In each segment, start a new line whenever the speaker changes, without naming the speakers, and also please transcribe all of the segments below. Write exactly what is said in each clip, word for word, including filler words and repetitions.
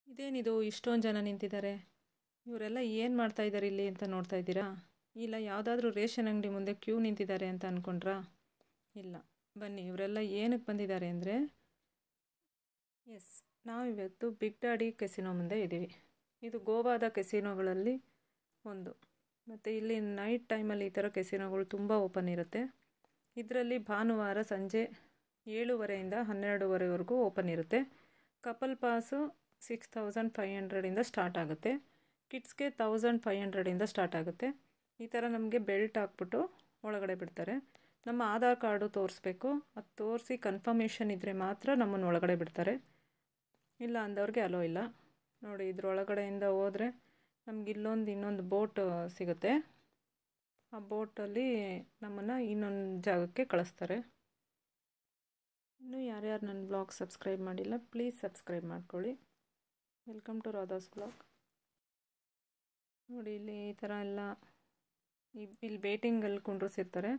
ಇದೇನಿದು ಇಷ್ಟೊಂದು ಜನ ನಿಂತಿದ್ದಾರೆ, ಇವರೆಲ್ಲ ಏನು ಮಾಡ್ತಾ ಇದ್ದಾರೆ ಇಲ್ಲಿ ಅಂತ ನೋಡ್ತಾ ಇದ್ದೀರಾ? ಇಲ್ಲ ಯಾವುದಾದ್ರೂ ರೇಷನ್ ಅಂಗಡಿ ಮುಂದೆ ಕ್ಯೂ ನಿಂತಿದ್ದಾರೆ ಅಂತ ಅಂದ್ಕೊಂಡ್ರಾ? ಇಲ್ಲ, ಬನ್ನಿ ಇವರೆಲ್ಲ ಏನಕ್ಕೆ ಬಂದಿದ್ದಾರೆ ಅಂದರೆ, ಎಸ್, ನಾವಿವತ್ತು ಬಿಗ್ ಡ್ಯಾಡಿ ಕೆಸಿನೋ ಮುಂದೆ ಇದ್ದೀವಿ. ಇದು ಗೋವಾದ ಕೆಸಿನೋಗಳಲ್ಲಿ ಒಂದು. ಮತ್ತು ಇಲ್ಲಿ ನೈಟ್ ಟೈಮಲ್ಲಿ ಈ ಥರ ಕೆಸಿನೋಗಳು ತುಂಬ ಓಪನ್ ಇರುತ್ತೆ. ಇದರಲ್ಲಿ ಭಾನುವಾರ ಸಂಜೆ ಏಳುವರೆಯಿಂದ ಹನ್ನೆರಡುವರೆವರೆಗೂ ಓಪನ್ ಇರುತ್ತೆ. Couple pass six thousand five ಹಂಡ್ರೆಡಿಂದ ಸ್ಟಾರ್ಟ್ ಆಗುತ್ತೆ. ಕಿಡ್ಸ್ಗೆ ತೌಸಂಡ್ ಫೈವ್ ಹಂಡ್ರೆಡಿಂದ ಸ್ಟಾರ್ಟ್ ಆಗುತ್ತೆ. ಈ ಥರ ನಮಗೆ ಬೆಲ್ಟ್ ಹಾಕ್ಬಿಟ್ಟು ಒಳಗಡೆ ಬಿಡ್ತಾರೆ. ನಮ್ಮ ಆಧಾರ್ ಕಾರ್ಡು ತೋರಿಸ್ಬೇಕು. ಅದು ತೋರಿಸಿ ಕನ್ಫರ್ಮೇಷನ್ ಇದ್ದರೆ ಮಾತ್ರ ನಮ್ಮನ್ನು ಒಳಗಡೆ ಬಿಡ್ತಾರೆ, ಇಲ್ಲ ಅಂದವ್ರಿಗೆ ಅಲೋ ಇಲ್ಲ. ನೋಡಿ, ಇದ್ರೊಳಗಡೆಯಿಂದ ಹೋದರೆ ನಮ್ಗೆ ಇಲ್ಲೊಂದು ಇನ್ನೊಂದು ಬೋಟ್ ಸಿಗುತ್ತೆ. ಆ ಬೋಟಲ್ಲಿ ನಮ್ಮನ್ನು ಇನ್ನೊಂದು ಜಾಗಕ್ಕೆ ಕಳಿಸ್ತಾರೆ. ಇನ್ನೂ ಯಾರ್ಯಾರು ನನ್ನ ಬ್ಲಾಗ್ ಸಬ್ಸ್ಕ್ರೈಬ್ ಮಾಡಿಲ್ಲ, ಪ್ಲೀಸ್ ಸಬ್ಸ್ಕ್ರೈಬ್ ಮಾಡ್ಕೊಳ್ಳಿ. Welcome to Radha's blog. ನೋಡಿ, ಇಲ್ಲಿ ಈ ಥರ ಎಲ್ಲ ಇಲ್ಲಿ ವೇಟಿಂಗಲ್ಲಿ ಕುಂಡ್ರಿಸಿರ್ತಾರೆ.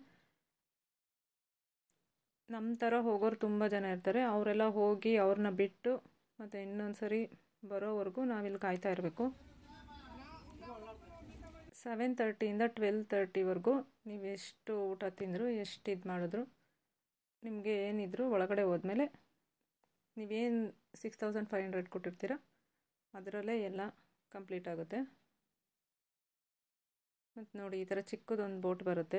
ನಮ್ಮ ಥರ ಹೋಗೋರು ತುಂಬ ಜನ ಇರ್ತಾರೆ. ಅವರೆಲ್ಲ ಹೋಗಿ ಅವ್ರನ್ನ ಬಿಟ್ಟು ಮತ್ತು ಇನ್ನೊಂದು ಸರಿ ಬರೋವರೆಗೂ ನಾವಿಲ್ಲಿ ಕಾಯ್ತಾ ಇರಬೇಕು. ಸೆವೆನ್ ತರ್ಟಿಯಿಂದ ಟ್ವೆಲ್ ತರ್ಟಿವರೆಗೂ ನೀವು ಎಷ್ಟು ಊಟ ತಿಂದರು, ಎಷ್ಟು ಇದು ಮಾಡಿದ್ರು, ನಿಮಗೆ ಏನಿದ್ರು ಒಳಗಡೆ ಹೋದ್ಮೇಲೆ ನೀವೇನು ಸಿಕ್ಸ್ ತೌಸಂಡ್ ಫೈವ್ ಹಂಡ್ರೆಡ್ ಕೊಟ್ಟಿರ್ತೀರ ಅದರಲ್ಲೇ ಎಲ್ಲ ಕಂಪ್ಲೀಟ್ ಆಗುತ್ತೆ. ಮತ್ತು ನೋಡಿ, ಈ ಥರ ಚಿಕ್ಕದೊಂದು ಬೋಟ್ ಬರುತ್ತೆ.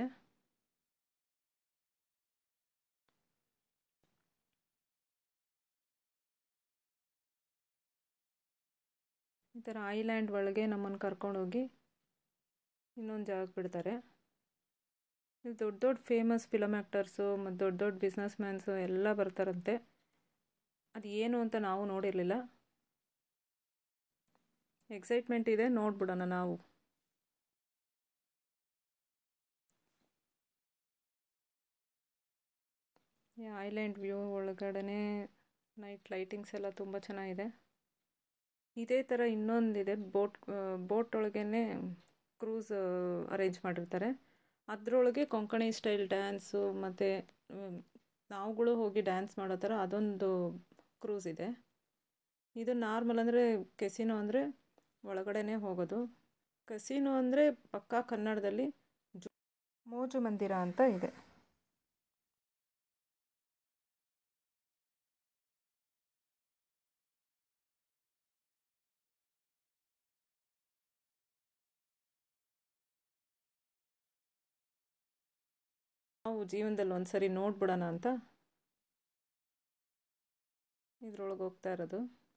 ಈ ಥರ ಐಲ್ಯಾಂಡ್ ಒಳಗೆ ನಮ್ಮನ್ನು ಕರ್ಕೊಂಡೋಗಿ ಇನ್ನೊಂದು ಜಾಗಕ್ಕೆ ಬಿಡ್ತಾರೆ. ಇಲ್ಲಿ ದೊಡ್ಡ ದೊಡ್ಡ ಫೇಮಸ್ ಫಿಲಮ್ ಆ್ಯಕ್ಟರ್ಸು ಮತ್ತು ದೊಡ್ಡ ದೊಡ್ಡ ಬಿಸ್ನೆಸ್ ಮ್ಯಾನ್ಸು ಎಲ್ಲ ಬರ್ತಾರಂತೆ. ಅದು ಏನು ಅಂತ ನಾವು ನೋಡಿರಲಿಲ್ಲ. ಎಕ್ಸೈಟ್ಮೆಂಟ್ ಇದೆ, ನೋಡ್ಬಿಡೋಣ ನಾವು. ಈ ಐಲ್ಯಾಂಡ್ ವ್ಯೂ ಒಳಗಡೆ ನೈಟ್ ಲೈಟಿಂಗ್ಸ್ ಎಲ್ಲ ತುಂಬ ಚೆನ್ನಾಗಿದೆ. ಇದೇ ಥರ ಇನ್ನೊಂದಿದೆ, ಬೋಟ್ ಬೋಟ್ ಒಳಗೇ ಕ್ರೂಸ್ ಅರೇಂಜ್ ಮಾಡಿರ್ತಾರೆ. ಅದರೊಳಗೆ ಕೊಂಕಣಿ ಸ್ಟೈಲ್ ಡ್ಯಾನ್ಸು ಮತ್ತು ನಾವುಗಳು ಹೋಗಿ ಡ್ಯಾನ್ಸ್ ಮಾಡೋ ಥರ ಅದೊಂದು ಕ್ರೂಸ್ ಇದೆ. ಇದು ನಾರ್ಮಲ್ ಅಂದರೆ ಕೆಸಿನೋ ಅಂದರೆ ಒಳಗಡೆನೇ ಹೋಗೋದು. ಕೆಸಿನೋ ಅಂದರೆ ಪಕ್ಕಾ ಕನ್ನಡದಲ್ಲಿ ಮೋಜು ಮಂದಿರ ಅಂತ ಇದೆ. ನಾವು ಜೀವನದಲ್ಲಿ ಒಂದು ಸರಿ ನೋಡ್ಬಿಡೋಣ ಅಂತ ಇದ್ರೊಳಗೆ ಹೋಗ್ತಾ ಇರೋದು.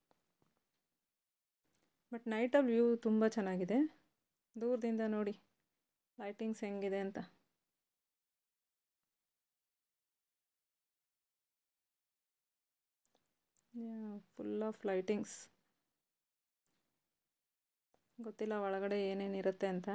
ಬಟ್ ನೈಟಲ್ಲಿ ವ್ಯೂ ತುಂಬ ಚೆನ್ನಾಗಿದೆ. ದೂರದಿಂದ ನೋಡಿ ಲೈಟಿಂಗ್ಸ್ ಹೆಂಗಿದೆ ಅಂತ. Full of lightings. ಗೊತ್ತಿಲ್ಲ ಒಳಗಡೆ ಏನೇನಿರುತ್ತೆ ಅಂತ.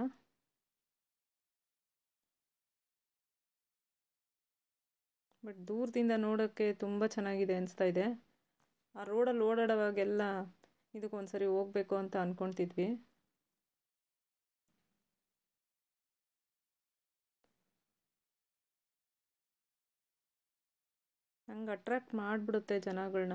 ಬಟ್ ದೂರದಿಂದ ನೋಡೋಕ್ಕೆ ತುಂಬ ಚೆನ್ನಾಗಿದೆ ಅನಿಸ್ತಾ ಇದೆ. ಆ ರೋಡಲ್ಲಿ ಓಡಾಡುವಾಗೆಲ್ಲ ಇದಕ್ಕೊಂದ್ಸರಿ ಹೋಗಬೇಕು ಅಂತ ಅಂದ್ಕೊತಿದ್ವಿ. ಹಂಗೆ ಅಟ್ರಾಕ್ಟ್ ಮಾಡಿಬಿಡುತ್ತೆ ಜನಗಳನ್ನ.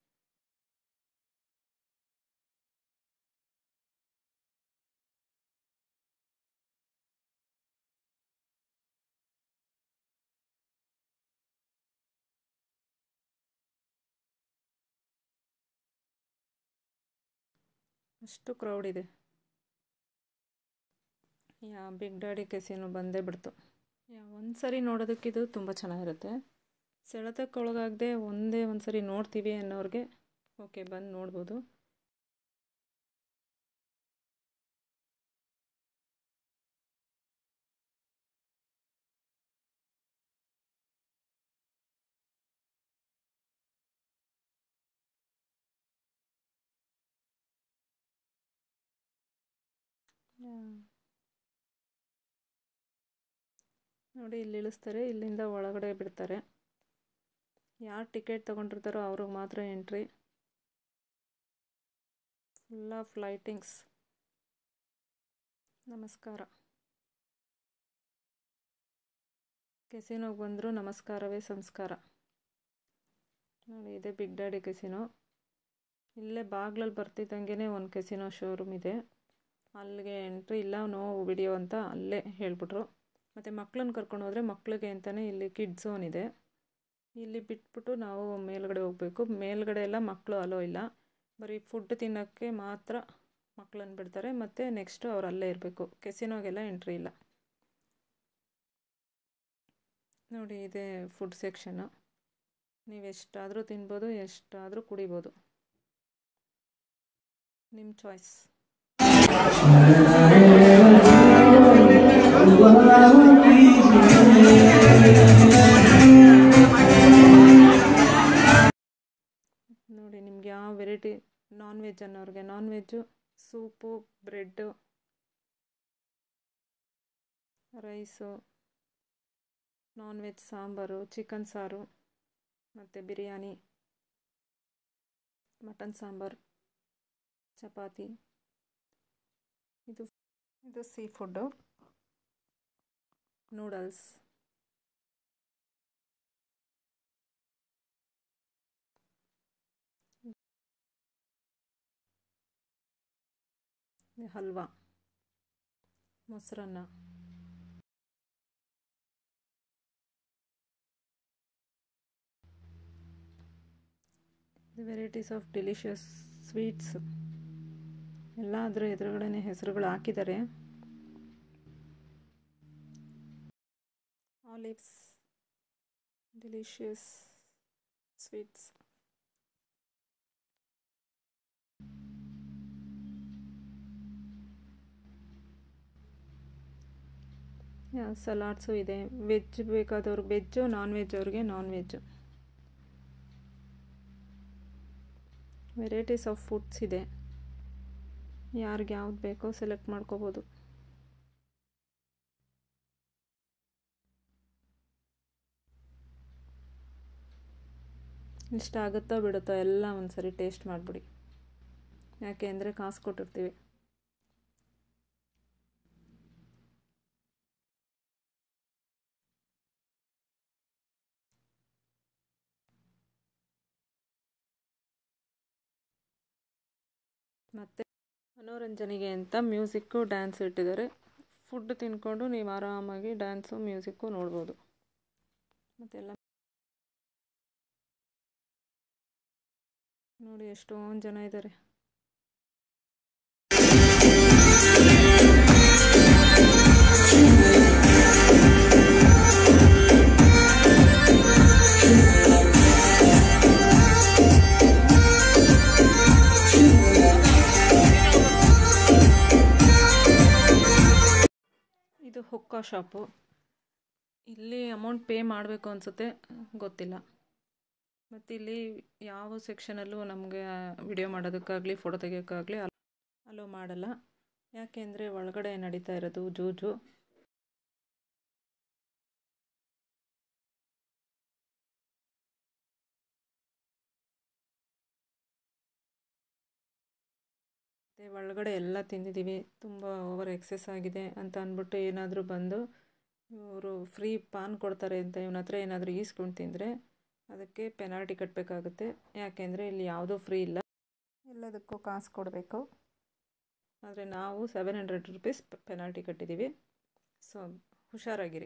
ಅಷ್ಟು ಕ್ರೌಡ್ ಇದೆ. ಯಾ ಬಿಗ್ ಡ್ಯಾಡಿ ಕೆಸಿನೋ ಬಂದೇ ಬಿಡ್ತು. ಯಾ ಒಂದು ಸರಿ ನೋಡೋದಕ್ಕಿದು ತುಂಬ ಚೆನ್ನಾಗಿರುತ್ತೆ. ಸೆಳೆತಕ್ಕೊಳಗಾಗದೆ ಒಂದೇ ಒಂದು ಸರಿ ನೋಡ್ತೀವಿ ಅನ್ನೋರಿಗೆ ಓಕೆ, ಬಂದು ನೋಡ್ಬೋದು. ನೋಡಿ, ಇಲ್ಲಿ ಇಳಿಸ್ತಾರೆ, ಇಲ್ಲಿಂದ ಒಳಗಡೆ ಬಿಡ್ತಾರೆ. ಯಾರು ಟಿಕೆಟ್ ತೊಗೊಂಡಿರ್ತಾರೋ ಅವ್ರಿಗೆ ಮಾತ್ರ ಎಂಟ್ರಿ. Full of lightings. ನಮಸ್ಕಾರ. ಕೆಸಿನೋಗೆ ಬಂದರೂ ನಮಸ್ಕಾರವೇ ಸಂಸ್ಕಾರ. ನೋಡಿ, ಇದೆ ಬಿಗ್ ಡ್ಯಾಡಿ ಕೆಸಿನೋ. ಇಲ್ಲೇ ಬಾಗ್ಲಲ್ಲಿ ಬರ್ತಿದ್ದಂಗೆ ಒಂದು ಕೆಸಿನೋ ಶೋರೂಮ್ ಇದೆ, ಅಲ್ಲಿಗೆ ಎಂಟ್ರಿ ಇಲ್ಲ, ನೋ ವಿಡಿಯೋ ಅಂತ ಅಲ್ಲೇ ಹೇಳ್ಬಿಟ್ರು. ಮತ್ತು ಮಕ್ಕಳನ್ನ ಕರ್ಕೊಂಡು ಹೋದರೆ ಮಕ್ಕಳಿಗೆ ಅಂತಲೇ ಇಲ್ಲಿ ಕಿಡ್ ಝೋನ್ ಇದೆ, ಇಲ್ಲಿ ಬಿಟ್ಬಿಟ್ಟು ನಾವು ಮೇಲ್ಗಡೆ ಹೋಗಬೇಕು. ಮೇಲ್ಗಡೆ ಎಲ್ಲ ಮಕ್ಕಳು ಅಲೋ ಇಲ್ಲ, ಬರೀ ಫುಡ್ ತಿನ್ನೋಕ್ಕೆ ಮಾತ್ರ ಮಕ್ಕಳನ್ನ ಬಿಡ್ತಾರೆ. ಮತ್ತು ನೆಕ್ಸ್ಟು ಅವ್ರು ಅಲ್ಲೇ ಇರಬೇಕು, ಕೆಸಿನೋಗೆಲ್ಲ ಎಂಟ್ರಿ ಇಲ್ಲ. ನೋಡಿ, ಇದೇ ಫುಡ್ ಸೆಕ್ಷನ್ನು. ನೀವು ಎಷ್ಟಾದರೂ ತಿನ್ಬೋದು, ಎಷ್ಟಾದರೂ ಕುಡಿಬೋದು, ನಿಮ್ಮ ಚಾಯ್ಸ್. ನೋಡಿ, ನಿಮ್ಗೆ ಯಾವ ವೆರೈಟಿ ನಾನ್ ವೆಜ್ ಅನ್ನೋರಿಗೆ non veg, soup, bread, rice, non veg sambar, chicken ಸಾರು, ಮತ್ತು ಬಿರಿಯಾನಿ, ಮಟನ್ ಸಾಂಬಾರು, ಚಪಾತಿ. ಇದು ಇದು ಸೀ ಫುಡ್ಡು, ನೂಡಲ್ಸ್, ಹಲ್ವಾ, ಮೊಸರನ್ನ, ವೆರೈಟೀಸ್ ಆಫ್ ಡೆಲಿಷಿಯಸ್ ಸ್ವೀಟ್ಸ್ ಎಲ್ಲ ಅದರ ಎದುರುಗಡೆ ಹೆಸರುಗಳು ಹಾಕಿದ್ದಾರೆ. ಆಲಿವ್ಸ್, ಡೆಲಿಷಿಯಸ್ ಸ್ವೀಟ್ಸ್, ಸಲಾಡ್ಸು ಇದೆ. ವೆಜ್ ಬೇಕಾದವ್ರಿಗೆ ವೆಜ್ಜು, ನಾನ್ ವೆಜ್ ಅವ್ರಿಗೆ non veg. Varieties of foods ಇದೆ, ಯಾರಿಗೆ ಯಾವ್ದು ಬೇಕೋ ಸೆಲೆಕ್ಟ್ ಮಾಡ್ಕೋಬೋದು. ಇಷ್ಟ ಆಗುತ್ತೋ ಬಿಡುತ್ತೋ ಎಲ್ಲ ಒಂದು ಸರಿ ಟೇಸ್ಟ್ ಮಾಡಿಬಿಡಿ, ಯಾಕೆ ಅಂದರೆ ಕಾಸು ಕೊಟ್ಟಿರ್ತೀವಿ. ಮತ್ತು ಮನೋರಂಜನೆಗೆ ಅಂತ ಮ್ಯೂಸಿಕ್ಕು, ಡ್ಯಾನ್ಸ್ ಇಟ್ಟಿದ್ದಾರೆ. ಫುಡ್ ತಿನ್ಕೊಂಡು ನೀವು ಆರಾಮಾಗಿ ಡ್ಯಾನ್ಸು, ಮ್ಯೂಸಿಕ್ಕು ನೋಡ್ಬೋದು. ಮತ್ತೆಲ್ಲ ನೋಡಿ, ಎಷ್ಟೊಂದು ಜನ ಇದ್ದಾರೆ. ಇದು ಹುಕ್ಕಾ ಶಾಪು. ಇಲ್ಲಿ ಅಮೌಂಟ್ ಪೇ ಮಾಡಬೇಕು ಅನಿಸುತ್ತೆ, ಗೊತ್ತಿಲ್ಲ. ಮತ್ತು ಇಲ್ಲಿ ಯಾವ ಸೆಕ್ಷನಲ್ಲೂ ನಮಗೆ ವಿಡಿಯೋ ಮಾಡೋದಕ್ಕಾಗಲಿ ಫೋಟೋ ತೆಗಿಯೋಕ್ಕಾಗಲಿ ಅಲೋ ಮಾಡಲ್ಲ, ಯಾಕೆಂದರೆ ಒಳಗಡೆ ನಡೀತಾ ಇರೋದು ಜೂಜು. ಮತ್ತು ಒಳಗಡೆ ಎಲ್ಲ ತಿಂದಿದ್ದೀವಿ, ತುಂಬ ಓವರ್ ಎಕ್ಸೆಸ್ ಆಗಿದೆ ಅಂತ ಅಂದ್ಬಿಟ್ಟು ಏನಾದರೂ ಬಂದು ಇವರು ಫ್ರೀ ಪಾನ್ ಕೊಡ್ತಾರೆ ಅಂತ ಇವನ ಹತ್ರ ಏನಾದರೂ ಈಸ್ಕೊಂಡು ತಿಂದರೆ ಅದಕ್ಕೆ ಪೆನಾಲ್ಟಿ ಕಟ್ಟಬೇಕಾಗುತ್ತೆ. ಯಾಕೆಂದರೆ ಇಲ್ಲಿ ಯಾವುದೂ ಫ್ರೀ ಇಲ್ಲ, ಎಲ್ಲದಕ್ಕೂ ಕಾಸು ಕೊಡಬೇಕು. ಆದರೆ ನಾವು ಸೆವೆನ್ ಹಂಡ್ರೆಡ್ ರುಪೀಸ್ ಪೆನಾಲ್ಟಿ ಕಟ್ಟಿದ್ದೀವಿ, ಸೊ ಹುಷಾರಾಗಿರಿ.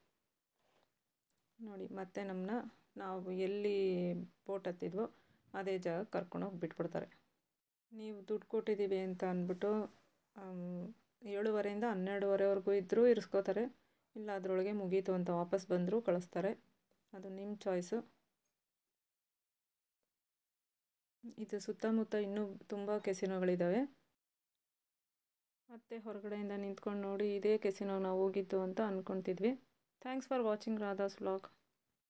ನೋಡಿ, ಮತ್ತೆ ನಮ್ಮನ್ನ ನಾವು ಎಲ್ಲಿ ಬೋಟ್ ಹತ್ತಿದ್ವೋ ಅದೇ ಜಾಗಕ್ಕೆ ಕರ್ಕೊಂಡೋಗಿ ಬಿಟ್ಬಿಡ್ತಾರೆ. ನೀವು ದುಡ್ಡು ಕೊಟ್ಟಿದ್ದೀವಿ ಅಂತ ಅಂದ್ಬಿಟ್ಟು ಏಳುವರೆಯಿಂದ ಹನ್ನೆರಡುವರೆವರೆಗೂ ಇದ್ದರೂ ಇರಿಸ್ಕೋತಾರೆ, ಇಲ್ಲ ಅದರೊಳಗೆ ಮುಗೀತು ಅಂತ ವಾಪಸ್ ಬಂದರೂ ಕಳಿಸ್ತಾರೆ, ಅದು ನಿಮ್ಮ ಚಾಯ್ಸು. ಇದು ಸುತ್ತಮುತ್ತ ಇನ್ನೂ ತುಂಬ ಕೆಸಿನೋಗಳಿದ್ದಾವೆ. ಮತ್ತು ಹೊರಗಡೆಯಿಂದ ನಿಂತ್ಕೊಂಡು ನೋಡಿ ಇದೇ ಕೆಸಿನೋ ನಾವು ಹೋಗಿದ್ದು ಅಂತ ಅಂದ್ಕೊತಿದ್ವಿ. Thanks for watching Radha's vlog.